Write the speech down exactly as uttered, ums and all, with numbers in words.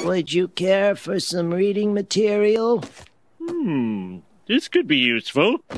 Would you care for some reading material? Hmm, this could be useful.